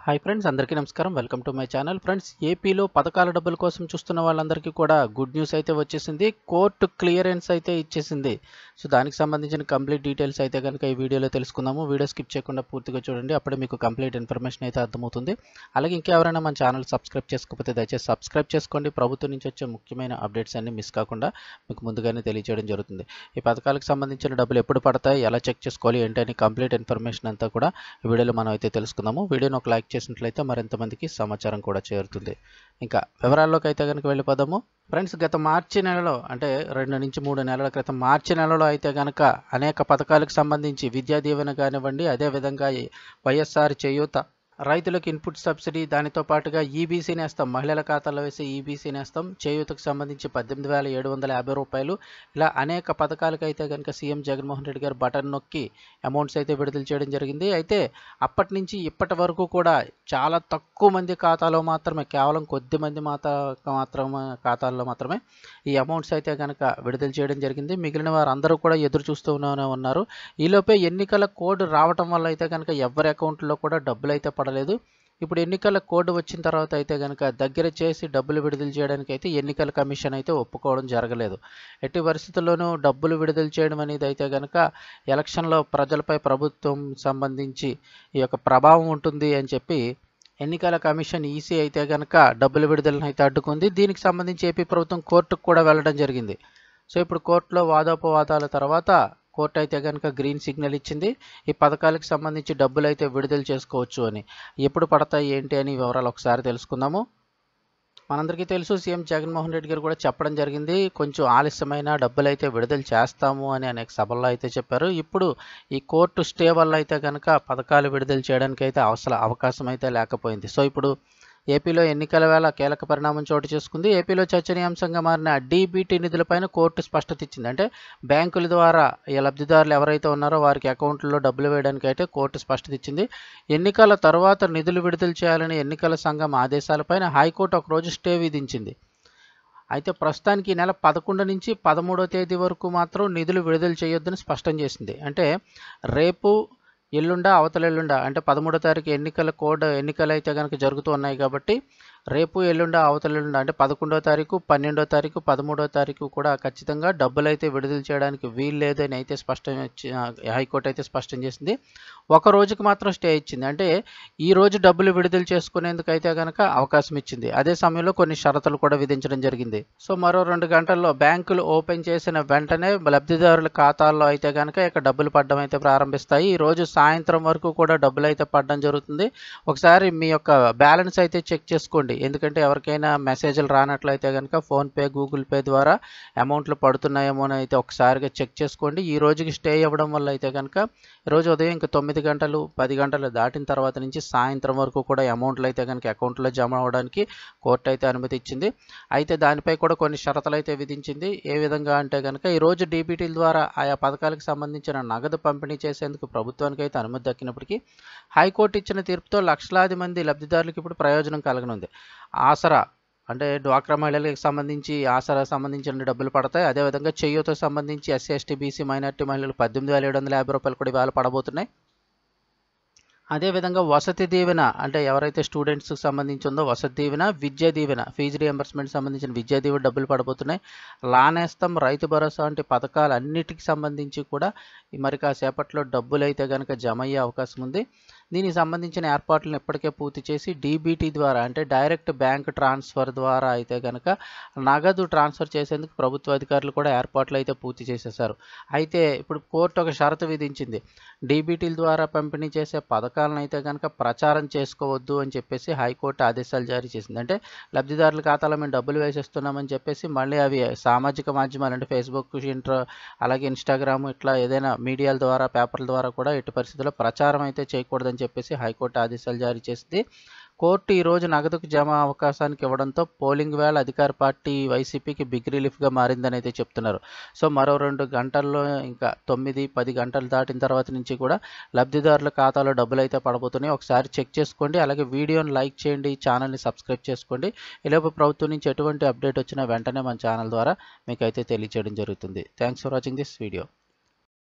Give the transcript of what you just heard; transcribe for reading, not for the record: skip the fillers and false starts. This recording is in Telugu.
హాయ్ ఫ్రెండ్స్, అందరికీ నమస్కారం. Welcome to my channel. Friends, ఏపీలో పథకాల డబ్బుల కోసం చూస్తున్న వాళ్ళందరికీ కూడా గుడ్ న్యూస్ అయితే వచ్చేసింది. కోర్టు క్లియరెన్స్ అయితే ఇచ్చేసింది. సో దానికి సంబంధించిన కంప్లీట్ డీటెయిల్స్ అయితే కనుక ఈ వీడియోలో తెలుసుకుందాము. వీడియో స్కిప్ చేయకుండా పూర్తిగా చూడండి, అప్పుడే మీకు కంప్లీట్ ఇన్ఫర్మేషన్ అయితే అర్థమవుతుంది. అలాగే ఇంకెవరైనా మన ఛానల్ సబ్స్క్రైబ్ చేసుకోకపోతే దయచేసి సబ్స్క్రైబ్ చేసుకోండి. ప్రభుత్వం నుంచి వచ్చే ముఖ్యమైన అప్డేట్స్ అన్ని మిస్ కాకుండా మీకు ముందుగానే తెలియజేయడం జరుగుతుంది. ఈ పథకాలకు సంబంధించిన డబ్బులు ఎప్పుడు పడతాయి, ఎలా చెక్ చేసుకోవాలి ఏంటని కంప్లీట్ ఇన్ఫర్మేషన్ అంతా కూడా ఈ వీడియోలో మనం అయితే తెలుసుకుందాము. వీడియోని ఒక లైక్ చేసినట్లయితే మరింతమందికి సమాచారం కూడా చేరుతుంది. ఇంకా వివరాల్లోకి అయితే కనుక వెళ్ళిపోదాము. ఫ్రెండ్స్, గత మార్చి నెలలో అంటే 2 నుంచి 3 నెలల క్రితం మార్చి నెలలో అయితే కనుక అనేక పథకాలకు సంబంధించి విద్యా దీవెన కానివ్వండి, అదేవిధంగా వైఎస్ఆర్ చేయూత, రైతులకు ఇన్పుట్ సబ్సిడీ, దానితో పాటుగా ఈబీసీ నేస్తం, మహిళల ఖాతాలో వేసే ఈబీసీ నేస్తం, చేయూతకు సంబంధించి 18,750 రూపాయలు, ఇలా అనేక పథకాలకు అయితే కనుక సీఎం జగన్మోహన్ రెడ్డి గారు బటన్ నొక్కి అమౌంట్స్ అయితే విడుదల చేయడం జరిగింది. అయితే అప్పటి నుంచి ఇప్పటి వరకు కూడా చాలా తక్కువ మంది ఖాతాలో మాత్రమే, కేవలం కొద్ది మంది ఖాతాల్లో మాత్రమే ఈ అమౌంట్స్ అయితే కనుక విడుదల చేయడం జరిగింది. మిగిలిన వారందరూ కూడా ఎదురు చూస్తూనే ఉన్నారు. ఈలోపే ఎన్నికల కోడ్ రావటం వల్ల అయితే కనుక ఎవరి అకౌంట్లో కూడా డబ్బులు అయితే పడలేదు. ఇప్పుడు ఎన్నికల కోడ్ వచ్చిన తర్వాత అయితే కనుక దగ్గర చేసి డబ్బులు విడుదల చేయడానికి అయితే ఎన్నికల కమిషన్ అయితే ఒప్పుకోవడం జరగలేదు. ఎట్టి పరిస్థితుల్లోనూ డబ్బులు విడుదల చేయడం అనేది అయితే కనుక ఎలక్షన్లో ప్రజలపై ప్రభుత్వం సంబంధించి ఈ యొక్క ప్రభావం ఉంటుంది అని చెప్పి ఎన్నికల కమిషన్ ఈసీ అయితే కనుక డబ్బుల విడుదలను అయితే అడ్డుకుంది. దీనికి సంబంధించి ఏపీ ప్రభుత్వం కోర్టుకు కూడా వెళ్ళడం జరిగింది. సో ఇప్పుడు కోర్టులో వాదోపవాదాల తర్వాత కోర్టు అయితే కనుక గ్రీన్ సిగ్నల్ ఇచ్చింది. ఈ పథకాలకు సంబంధించి డబ్బులు అయితే విడుదల చేసుకోవచ్చు అని. ఎప్పుడు పడతాయి ఏంటి అని వివరాలు ఒకసారి తెలుసుకుందాము. మనందరికీ తెలుసు, సీఎం జగన్మోహన్ రెడ్డి గారు కూడా చెప్పడం జరిగింది, కొంచెం ఆలస్యమైన డబ్బులు అయితే విడుదల చేస్తాము అని అనేక సభల్లో అయితే చెప్పారు. ఇప్పుడు ఈ కోర్టు స్టే వల్ల అయితే కనుక పథకాలు విడుదల చేయడానికి అయితే అవకాశం అయితే లేకపోయింది. సో ఇప్పుడు ఏపీలో ఎన్నికల వేళ కీలక పరిణామం చోటు చేసుకుంది. ఏపీలో చర్చనీయాంశంగా మారిన డీబీటీ నిధులపైన కోర్టు స్పష్టత ఇచ్చింది. అంటే బ్యాంకుల ద్వారా ఈ లబ్ధిదారులు ఎవరైతే ఉన్నారో వారికి అకౌంట్లో డబ్బులు వేయడానికి అయితే కోర్టు స్పష్టత ఇచ్చింది. ఎన్నికల తర్వాత నిధులు విడుదల చేయాలని ఎన్నికల సంఘం ఆదేశాలపైన హైకోర్టు ఒకరోజు స్టే విధించింది. అయితే ప్రస్తుతానికి ఈ నెల 11 నుంచి 13వ తేదీ వరకు మాత్రం నిధులు విడుదల చేయొద్దని స్పష్టం చేసింది. అంటే రేపు, ఎల్లుండ, అవతల ఎల్లుండ అంటే 13వ తారీఖు ఎన్నికలు అయితే కనుక జరుగుతూ ఉన్నాయి కాబట్టి రేపు, ఎల్లుండ, అవతల ఎల్లుండ అంటే 11వ తారీఖు, 12వ తారీఖు, 13వ తారీఖు కూడా ఖచ్చితంగా డబ్బులు అయితే విడుదల చేయడానికి వీలు లేదని అయితే హైకోర్టు అయితే స్పష్టం చేసింది. ఒక రోజుకి మాత్రం స్టే ఇచ్చింది. అంటే ఈ రోజు డబ్బులు విడుదల చేసుకునేందుకు అయితే కనుక అవకాశం ఇచ్చింది. అదే సమయంలో కొన్ని షరతులు కూడా విధించడం జరిగింది. సో మరో 2 గంటల్లో బ్యాంకులు ఓపెన్ చేసిన వెంటనే లబ్ధిదారుల ఖాతాల్లో అయితే కనుక ఇక డబ్బులు పడడం అయితే ప్రారంభిస్తాయి. ఈ రోజు సాయంత్రం వరకు కూడా డబ్బులు అయితే పడడం జరుగుతుంది. ఒకసారి మీ యొక్క బ్యాలెన్స్ అయితే చెక్ చేసుకోండి. ఎందుకంటే ఎవరికైనా మెసేజ్లు రానట్లయితే కనుక ఫోన్పే, గూగుల్ పే ద్వారా అమౌంట్లు పడుతున్నాయేమో అని అయితే ఒకసారిగా చెక్ చేసుకోండి. ఈ రోజుకి స్టే ఇవ్వడం వల్ల అయితే కనుక ఈరోజు ఉదయం ఇంకా 9 గంటలు 10 గంటలు దాటిన తర్వాత నుంచి సాయంత్రం వరకు కూడా అమౌంట్లు అయితే కనుక అకౌంట్లో జమ అవ్వడానికి కోర్టు అయితే అనుమతి ఇచ్చింది. అయితే దానిపై కూడా కొన్ని షరతులు అయితే విధించింది. ఏ విధంగా అంటే కనుక ఈరోజు డీబీటీల ద్వారా ఆయా పథకాలకు సంబంధించిన నగదు పంపిణీ చేసేందుకు ప్రభుత్వానికి అయితే అనుమతి దక్కినప్పటికీ హైకోర్టు ఇచ్చిన తీర్పుతో లక్షలాది మంది లబ్ధిదారులకు ఇప్పుడు ప్రయోజనం కలగనుంది. ఆసరా అంటే డ్వాక్రా మహిళలకు సంబంధించి ఆసరా సంబంధించిన డబ్బులు పడతాయి. అదేవిధంగా చేయూతకు సంబంధించి ఎస్సీ, ఎస్టీ, బీసీ, మైనార్టీ మహిళలకు 18,750 రూపాయలు కూడా ఇవాళ పడబోతున్నాయి. అదేవిధంగా వసతి దీవెన అంటే ఎవరైతే స్టూడెంట్స్కి సంబంధించి ఉందో వసతి దీవెన, విద్యా దీవెన, ఫీజు రియంబర్స్మెంట్ సంబంధించిన విద్యా దీవెన డబ్బులు పడబోతున్నాయి. లానేస్తం, రైతు భరోసా వంటి పథకాలన్నిటికి సంబంధించి కూడా మరి కాసేపట్లో డబ్బులు అయితే కనుక జమ అయ్యే అవకాశం ఉంది. దీనికి సంబంధించిన ఏర్పాట్లను ఇప్పటికే పూర్తి చేసి డీబీటీ ద్వారా అంటే డైరెక్ట్ బ్యాంక్ ట్రాన్స్ఫర్ ద్వారా అయితే కనుక నగదు ట్రాన్స్ఫర్ చేసేందుకు ప్రభుత్వ అధికారులు కూడా ఏర్పాట్లు అయితే పూర్తి చేసేశారు. అయితే ఇప్పుడు కోర్టు ఒక షరతు విధించింది. డీబీటీల ద్వారా పంపిణీ చేసే పథకాలను అయితే కనుక ప్రచారం చేసుకోవద్దు అని చెప్పేసి హైకోర్టు ఆదేశాలు జారీ చేసింది. అంటే లబ్ధిదారుల ఖాతాలో మేము డబ్బులు వేసేస్తున్నామని చెప్పేసి మళ్ళీ అవి సామాజిక మాధ్యమాలు అంటే ఫేస్బుక్, అలాగే ఇన్స్టాగ్రామ్ ఇట్లా ఏదైనా మీడియాల ద్వారా, పేపర్ల ద్వారా కూడా ఎట్టి పరిస్థితుల్లో ప్రచారం అయితే చేయకూడదని చెప్పేసి హైకోర్టు ఆదేశాలు జారీ చేసింది. కోర్టు ఈరోజు నగదుకు జమ అవకాశానికి ఇవ్వడంతో పోలింగ్ వేళ అధికార పార్టీ వైసీపీకి బిగ్ రిలీఫ్గా మారిందని అయితే చెప్తున్నారు. సో మరో 2 గంటల్లో ఇంకా 9, 10 గంటలు దాటిన తర్వాత నుంచి కూడా లబ్ధిదారుల ఖాతాలో డబ్బులు అయితే పడబోతున్నాయి. ఒకసారి చెక్ చేసుకోండి. అలాగే వీడియోని లైక్ చేయండి, ఛానల్ని సబ్స్క్రైబ్ చేసుకోండి. ఈలోపు ప్రభుత్వం నుంచి ఎటువంటి అప్డేట్ వచ్చినా వెంటనే మన ఛానల్ ద్వారా మీకు అయితే తెలియజేయడం జరుగుతుంది. Thanks for watching this video.